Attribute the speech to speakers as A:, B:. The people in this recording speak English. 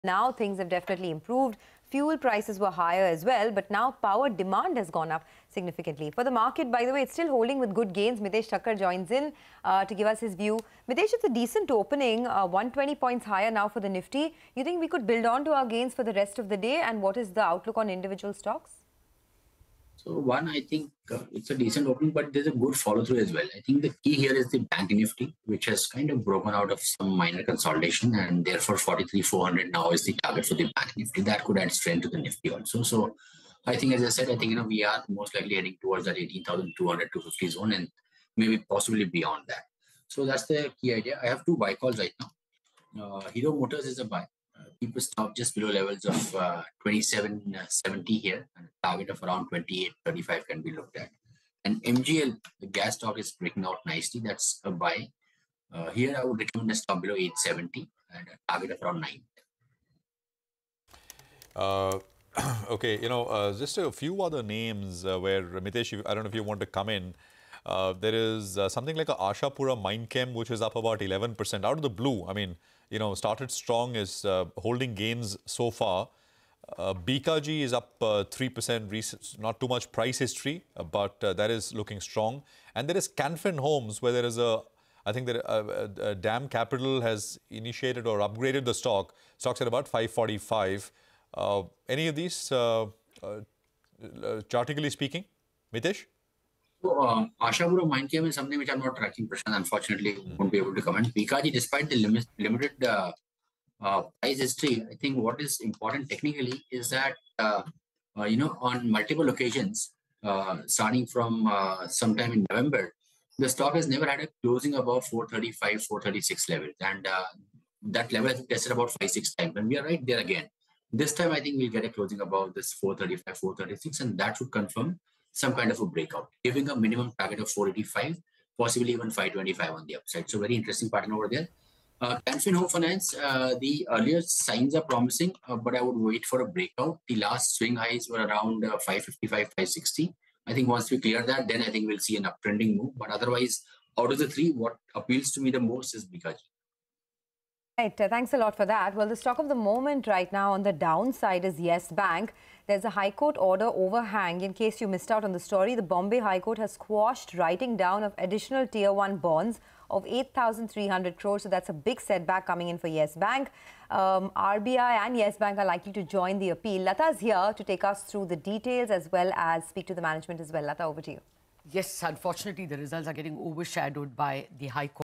A: Now things have definitely improved. Fuel prices were higher as well, but now power demand has gone up significantly. For the market, by the way, it's still holding with good gains. Mitessh Thakkar joins in to give us his view. Mitessh, it's a decent opening, 120 points higher now for the Nifty. You think we could build on to our gains for the rest of the day? And what is the outlook on individual stocks?
B: So one, I think it's a decent opening, but there's a good follow through as well. I think the key here is the Bank Nifty, which has kind of broken out of some minor consolidation, and therefore 43,400 now is the target for the Bank Nifty. That could add strength to the Nifty also. So I think, as I said, I think we are most likely heading towards that 18,200 to 50 zone, and maybe possibly beyond that. So that's the key idea. I have two buy calls right now. Hero Motors is a buy. Keep a stop just below levels of 27.70 here, and a target of around 28.35 can be looked at. And MGL, the gas stock, is breaking out nicely. That's a buy. Here I would recommend a stop below 870 and a target of around 9.
C: Okay, just a few other names where, Mitessh, I don't know if you want to come in. There is something like a Ashapura Mindchem, which is up about 11% out of the blue. I mean, started strong, is holding gains so far. BKG is up 3%, not too much price history, but that is looking strong. And there is Canfin Homes, where there is I think that DAM Capital has initiated or upgraded the stock. Stock's at about 545. Any of these, chartically speaking, Mitessh?
B: So, Ashapura Mindchem is something which I'm not tracking, Prashant. Unfortunately, won't be able to comment. BKG, despite the limited price history, I think what is important technically is that, on multiple occasions, starting from sometime in November, the stock has never had a closing above 435, 436 level. And that level has been tested about 5-6 times. And we are right there again. This time, I think we'll get a closing above this 435, 436, and that should confirm some kind of a breakout, giving a minimum target of 485, possibly even 525 on the upside. So very interesting pattern over there. Canfin Home Finance, the earlier signs are promising, but I would wait for a breakout. The last swing highs were around 555, 560. I think once we clear that, then I think we'll see an uptrending move. But otherwise, out of the three, what appeals to me the most is BKG.
A: Right, thanks a lot for that. Well, the stock of the moment right now on the downside is Yes Bank. There's a High Court order overhang. In case you missed out on the story, the Bombay High Court has squashed writing down of additional Tier 1 bonds of 8,300 crores. So that's a big setback coming in for Yes Bank. RBI and Yes Bank are likely to join the appeal. Lata's here to take us through the details as well as speak to the management as well. Lata, over to you.
D: Yes, unfortunately, the results are getting overshadowed by the High Court.